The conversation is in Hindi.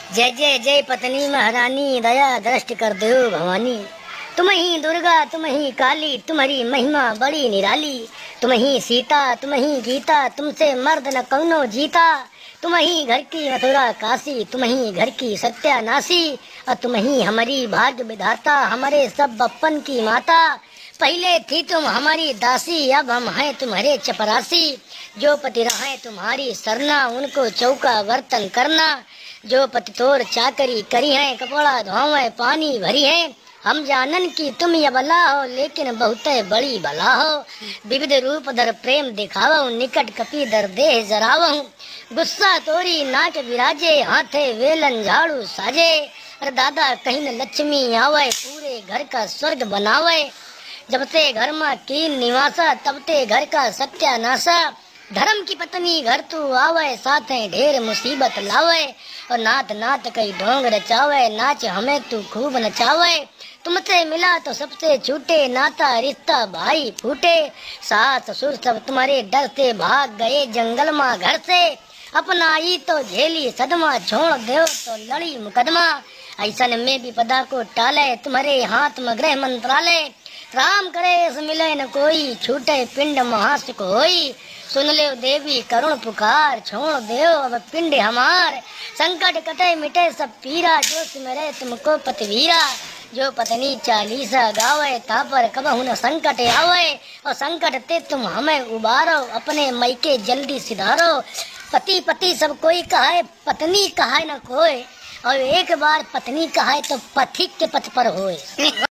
जय जय जय पत्नी महारानी, दया दृष्टि कर दो भवानी। तुम ही दुर्गा, तुम ही काली, तुम्हारी महिमा बड़ी निराली। तुम ही सीता, तुम ही गीता, तुमसे मर्द न कौनो जीता। तुम ही घर की मथुरा काशी, तुम ही घर की सत्यानाशी। और तुम ही हमारी भाग्य विधाता, हमारे सब बप्पन की माता। पहले थी तुम हमारी दासी, अब हम हैं तुम्हारे चपरासी। जो पति रहे तुम्हारी सरना, उनको चौका बर्तन करना। जो पति तोर चाकरी करी है, कपड़ा धोवे पानी भरी है। हम जानन की तुम ये बला हो, लेकिन बहुत बड़ी बला हो। विविध रूप धर प्रेम दिखावो, निकट कपी दर देह जरावो। गुस्सा तोरी नाक विराजे, हाथे वेलन झाड़ू साजे। अरे दादा कहीं न लक्ष्मी आवे, पूरे घर का स्वर्ग बनावे। जब ते घर में कीन निवासा, तब ते घर का सत्यानाशा। धर्म की पत्नी घर तू आवे, साथ ढेर मुसीबत लावे। और नात नात कई ढोंग रचावे, नाच हमें तू खूब नचावे। तुमसे मिला तो सबसे छूटे, नाता रिश्ता भाई फूटे। सास ससुर सब तुम्हारे डर से भाग गए जंगल माँ घर से। अपना आई तो झेली सदमा, छोड़ दो तो लड़ी मुकदमा। ऐसन में भी पदा को टाले, तुम्हारे हाथ में गृह मंत्रालय। राम करे इस मिले न कोई, छूटे पिंड महासुख होई। सुन ले देवी करुण पुकार, छोड़ देव अब पिंड हमार। संकट कटे मिटे सब पीरा, जो सिमरे तुमको पतिवीरा। जो पत्नी चालीसा गावे, ता पर कबहु न संकट आवे। और संकट ते तुम हमें उबारो, अपने मैके जल्दी सिधारो। पति पति सब कोई कहे, पत्नी कहे न कोई। और एक बार पत्नी कहे तो पथिक के पथ पर होए।